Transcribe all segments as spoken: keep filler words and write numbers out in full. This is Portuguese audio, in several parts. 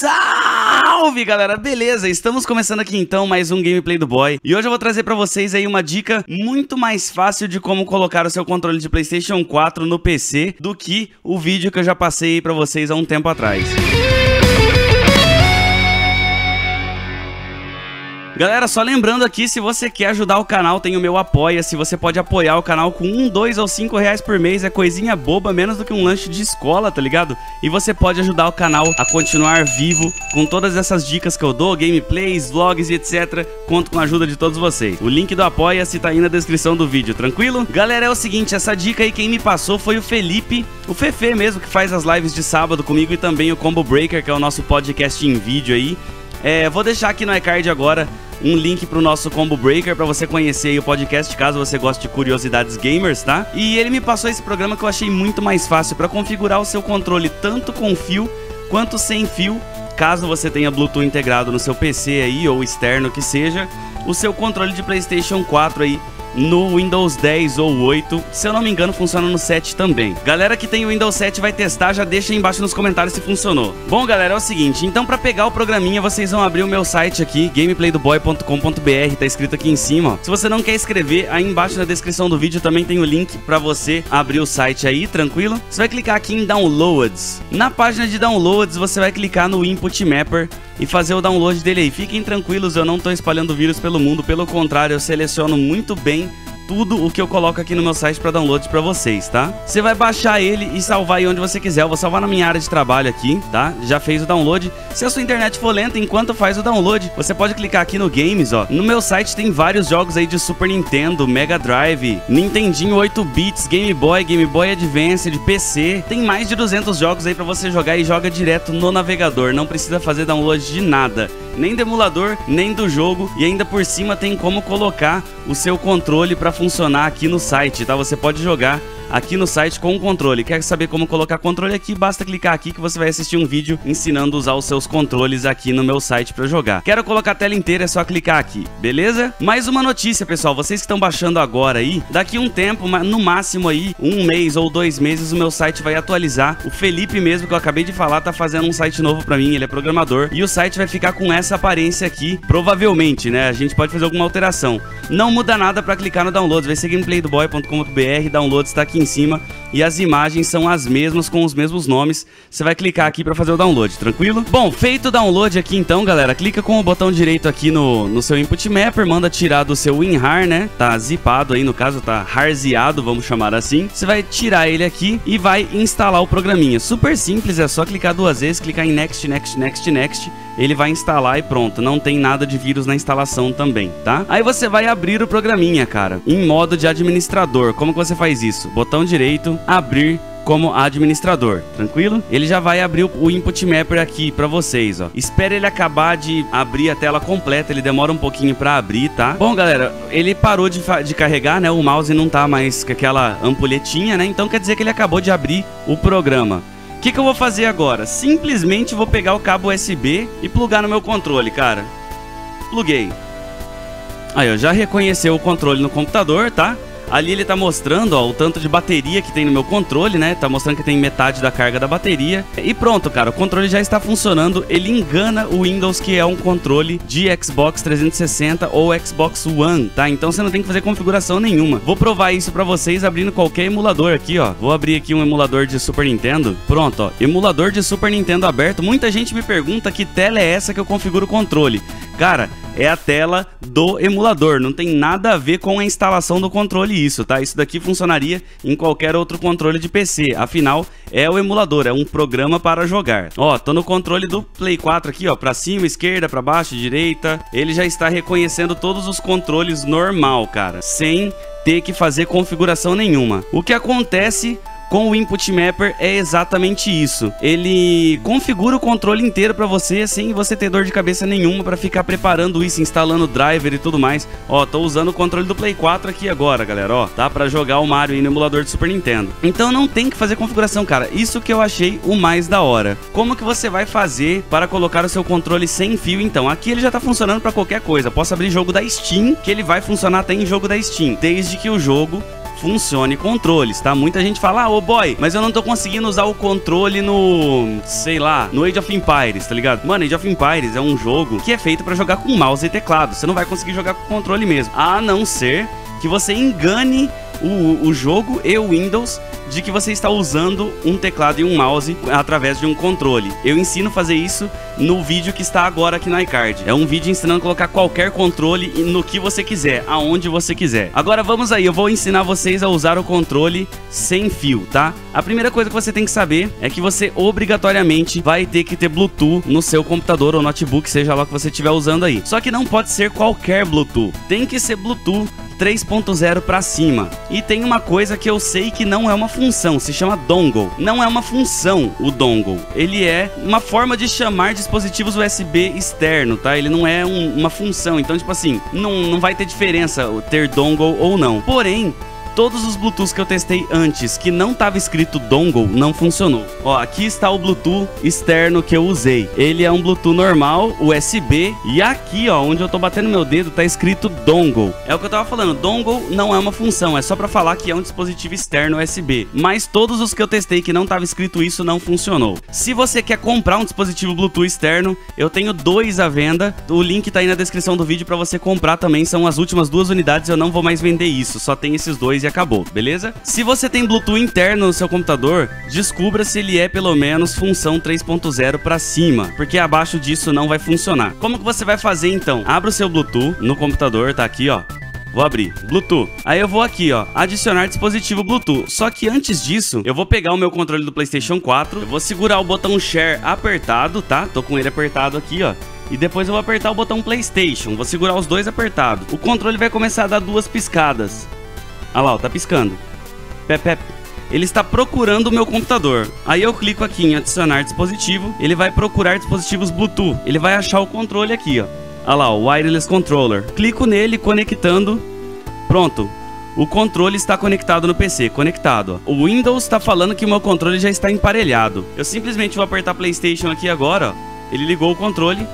Salve, galera, beleza? Estamos começando aqui então mais um gameplay do Boy. E hoje eu vou trazer pra vocês aí uma dica muito mais fácil de como colocar o seu controle de PlayStation quatro no P C do que o vídeo que eu já passei pra vocês há um tempo atrás. Galera, só lembrando aqui, se você quer ajudar o canal, tem o meu Apoia-se. Você pode apoiar o canal com um, dois ou cinco reais por mês. É coisinha boba, menos do que um lanche de escola, tá ligado? E você pode ajudar o canal a continuar vivo com todas essas dicas que eu dou, gameplays, vlogs e etcétera. Conto com a ajuda de todos vocês. O link do Apoia-se tá aí na descrição do vídeo, tranquilo? Galera, é o seguinte, essa dica aí quem me passou foi o Felipe, o Fefe mesmo, que faz as lives de sábado comigo, e também o Combo Breaker, que é o nosso podcast em vídeo aí. É, vou deixar aqui no iCard agora um link pro nosso Combo Breaker pra você conhecer aí o podcast, caso você goste de curiosidades gamers, tá? E ele me passou esse programa que eu achei muito mais fácil pra configurar o seu controle tanto com fio quanto sem fio, caso você tenha Bluetooth integrado no seu P C aí ou externo que seja, o seu controle de PlayStation quatro aí no Windows dez ou oito, se eu não me engano funciona no sete também. Galera que tem o Windows sete vai testar, já deixa aí embaixo nos comentários se funcionou. Bom, galera, é o seguinte, então pra pegar o programinha vocês vão abrir o meu site aqui, gameplay do boy ponto com ponto br, tá escrito aqui em cima, ó. Se você não quer escrever, aí embaixo na descrição do vídeo também tem o link pra você abrir o site aí, tranquilo? Você vai clicar aqui em Downloads. Na página de Downloads você vai clicar no Input Mapper e fazer o download dele aí. Fiquem tranquilos, eu não tô espalhando vírus pelo mundo, pelo contrário, eu seleciono muito bem tudo o que eu coloco aqui no meu site para download para vocês, tá? Você vai baixar ele e salvar aí onde você quiser. Eu vou salvar na minha área de trabalho aqui, tá? Já fez o download. Se a sua internet for lenta enquanto faz o download, você pode clicar aqui no Games, ó. No meu site tem vários jogos aí de Super Nintendo, Mega Drive, Nintendinho oito bits, Game Boy, Game Boy Advance, de P C. Tem mais de duzentos jogos aí para você jogar e joga direto no navegador. Não precisa fazer download de nada, nem do emulador, nem do jogo, e ainda por cima tem como colocar o seu controle para funcionar aqui no site, tá? Você pode jogar aqui no site com o controle. Quer saber como colocar controle aqui? Basta clicar aqui que você vai assistir um vídeo ensinando a usar os seus controles aqui no meu site para jogar. Quero colocar a tela inteira, é só clicar aqui, beleza? Mais uma notícia, pessoal, vocês que estão baixando agora aí, daqui um tempo, no máximo aí, um mês ou dois meses, o meu site vai atualizar. O Felipe mesmo, que eu acabei de falar, tá fazendo um site novo para mim, ele é programador, e o site vai ficar com essa aparência aqui, provavelmente, né? A gente pode fazer alguma alteração. Não muda nada para clicar no downloads, vai ser gameplay do boy ponto com ponto br, downloads tá aqui em cima e as imagens são as mesmas com os mesmos nomes. Você vai clicar aqui para fazer o download, tranquilo? Bom, feito o download aqui então, galera, clica com o botão direito aqui no, no seu Input Mapper, manda tirar do seu WinRAR, né? Tá zipado aí, no caso tá harzeado, vamos chamar assim. Você vai tirar ele aqui e vai instalar o programinha. Super simples, é só clicar duas vezes, clicar em Next, Next, Next, Next. Ele vai instalar e pronto, não tem nada de vírus na instalação também, tá? Aí você vai abrir o programinha, cara, em modo de administrador. Como que você faz isso? Botão direito, abrir como administrador, tranquilo? Ele já vai abrir o Input Mapper aqui pra vocês, ó. Espere ele acabar de abrir a tela completa, ele demora um pouquinho pra abrir, tá? Bom, galera, ele parou de, de carregar, né? O mouse não tá mais com aquela ampulhetinha, né? Então quer dizer que ele acabou de abrir o programa. O que que eu vou fazer agora? Simplesmente vou pegar o cabo U S B e plugar no meu controle, cara. Pluguei. Aí, ó, já reconheceu o controle no computador, tá? Ali ele tá mostrando, ó, o tanto de bateria que tem no meu controle, né? Tá mostrando que tem metade da carga da bateria. E pronto, cara, o controle já está funcionando. Ele engana o Windows que é um controle de Xbox trezentos e sessenta ou Xbox One, tá? Então você não tem que fazer configuração nenhuma. Vou provar isso pra vocês abrindo qualquer emulador aqui, ó. Vou abrir aqui um emulador de Super Nintendo. Pronto, ó, emulador de Super Nintendo aberto. Muita gente me pergunta que tela é essa que eu configuro o controle. Cara, é a tela do emulador, não tem nada a ver com a instalação do controle isso, tá? Isso daqui funcionaria em qualquer outro controle de P C, afinal, é o emulador, é um programa para jogar. Ó, tô no controle do Play quatro aqui, ó, pra cima, esquerda, pra baixo, direita. Ele já está reconhecendo todos os controles normal, cara, sem ter que fazer configuração nenhuma. O que acontece com o Input Mapper é exatamente isso. Ele configura o controle inteiro para você sem você ter dor de cabeça nenhuma para ficar preparando isso, instalando driver e tudo mais. Ó, tô usando o controle do Play quatro aqui agora, galera, ó, tá? Para jogar o Mario aí no emulador de Super Nintendo. Então não tem que fazer configuração, cara. Isso que eu achei o mais da hora. Como que você vai fazer para colocar o seu controle sem fio, então? Aqui ele já tá funcionando para qualquer coisa. Posso abrir jogo da Steam, que ele vai funcionar até em jogo da Steam, desde que o jogo funcione controles, tá? Muita gente fala, ah, ô boy, mas eu não tô conseguindo usar o controle no, sei lá, no Age of Empires, tá ligado? Mano, Age of Empires é um jogo que é feito pra jogar com mouse e teclado. Você não vai conseguir jogar com controle mesmo, a não ser que você engane o, o jogo e o Windows de que você está usando um teclado e um mouse através de um controle. Eu ensino a fazer isso no vídeo que está agora aqui no iCard. É um vídeo ensinando a colocar qualquer controle no que você quiser, aonde você quiser. Agora vamos aí, eu vou ensinar vocês a usar o controle sem fio, tá? A primeira coisa que você tem que saber é que você obrigatoriamente vai ter que ter Bluetooth no seu computador ou notebook, seja lá o que você estiver usando aí. Só que não pode ser qualquer Bluetooth, tem que ser Bluetooth três ponto zero para cima. E tem uma coisa que eu sei que não é uma função, se chama dongle. Não é uma função o dongle, ele é uma forma de chamar dispositivos U S B externo, tá? Ele não é um, uma função, então tipo assim, não, não vai ter diferença ter dongle ou não. Porém, todos os Bluetooths que eu testei antes que não tava escrito dongle não funcionou. Ó, aqui está o Bluetooth externo que eu usei. Ele é um Bluetooth normal, U S B, e aqui, ó, onde eu tô batendo meu dedo, tá escrito dongle. É o que eu tava falando, dongle não é uma função, é só pra falar que é um dispositivo externo U S B. Mas todos os que eu testei que não tava escrito isso não funcionou. Se você quer comprar um dispositivo Bluetooth externo, eu tenho dois à venda. O link tá aí na descrição do vídeo pra você comprar também. São as últimas duas unidades, eu não vou mais vender isso, só tem esses dois e acabou, beleza? Se você tem Bluetooth interno no seu computador, descubra se ele é pelo menos função três ponto zero para cima, porque abaixo disso não vai funcionar. Como que você vai fazer então? Abra o seu Bluetooth no computador, tá aqui, ó. Vou abrir, Bluetooth. Aí eu vou aqui, ó, adicionar dispositivo Bluetooth. Só que antes disso, eu vou pegar o meu controle do PlayStation quatro, eu vou segurar o botão Share apertado, tá? Tô com ele apertado aqui, ó. E depois eu vou apertar o botão PlayStation, vou segurar os dois apertados. O controle vai começar a dar duas piscadas. Olha lá, ó, tá piscando. Pep, pep. Ele está procurando o meu computador. Aí eu clico aqui em adicionar dispositivo. Ele vai procurar dispositivos Bluetooth. Ele vai achar o controle aqui, ó. Olha lá, o Wireless Controller. Clico nele, conectando. Pronto. O controle está conectado no P C, conectado. Ó. O Windows está falando que o meu controle já está emparelhado. Eu simplesmente vou apertar PlayStation aqui agora, ó. Ele ligou o controle.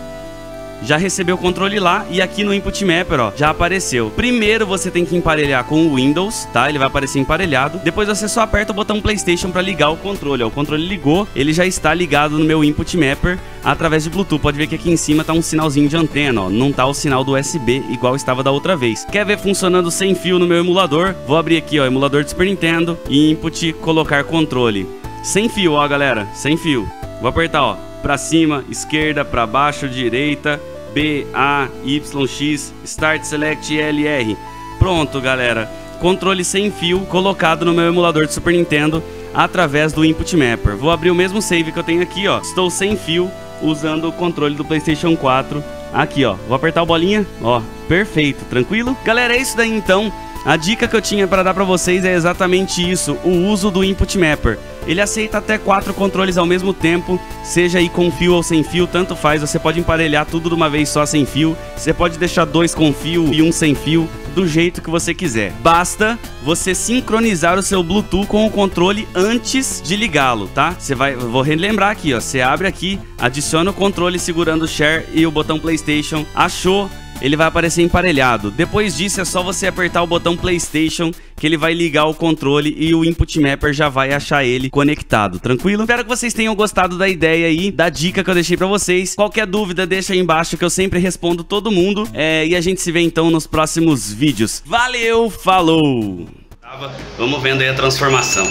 Já recebeu o controle lá e aqui no Input Mapper, ó, já apareceu. Primeiro você tem que emparelhar com o Windows, tá? Ele vai aparecer emparelhado. Depois você só aperta o botão PlayStation para ligar o controle, ó. O controle ligou, ele já está ligado no meu Input Mapper através de Bluetooth. Pode ver que aqui em cima tá um sinalzinho de antena, ó. Não tá o sinal do U S B igual estava da outra vez. Quer ver funcionando sem fio no meu emulador? Vou abrir aqui, ó, emulador de Super Nintendo e Input, colocar controle. Sem fio, ó, galera, sem fio. Vou apertar, ó, pra cima, esquerda, pra baixo, direita, B, A, Y, X, Start, Select, L, R. Pronto, galera. Controle sem fio colocado no meu emulador de Super Nintendo através do Input Mapper. Vou abrir o mesmo save que eu tenho aqui, ó. Estou sem fio usando o controle do PlayStation quatro. Aqui, ó. Vou apertar a bolinha. Ó, perfeito, tranquilo? Galera, é isso daí então. A dica que eu tinha para dar para vocês é exatamente isso, o uso do Input Mapper. Ele aceita até quatro controles ao mesmo tempo, seja aí com fio ou sem fio, tanto faz. Você pode emparelhar tudo de uma vez só sem fio. Você pode deixar dois com fio e um sem fio, do jeito que você quiser. Basta você sincronizar o seu Bluetooth com o controle antes de ligá-lo, tá? Você vai, vou relembrar aqui, ó. Você abre aqui, adiciona o controle segurando o Share e o botão PlayStation. Achou? Ele vai aparecer emparelhado. Depois disso é só você apertar o botão PlayStation que ele vai ligar o controle e o Input Mapper já vai achar ele conectado, tranquilo? Espero que vocês tenham gostado da ideia aí, da dica que eu deixei pra vocês. Qualquer dúvida deixa aí embaixo que eu sempre respondo todo mundo. É, e a gente se vê então nos próximos vídeos. Valeu, falou! Vamos vendo aí a transformação.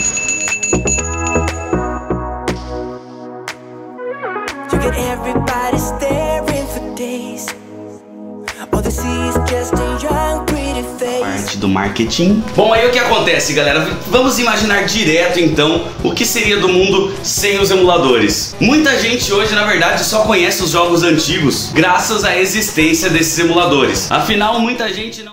Parte do marketing. Bom, aí o que acontece, galera? Vamos imaginar direto, então, o que seria do mundo sem os emuladores. Muita gente hoje, na verdade, só conhece os jogos antigos graças à existência desses emuladores. Afinal, muita gente não...